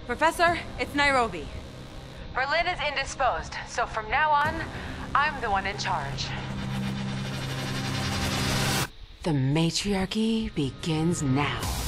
Professor, it's Nairobi. Berlin is indisposed, so from now on, I'm the one in charge. The matriarchy begins now.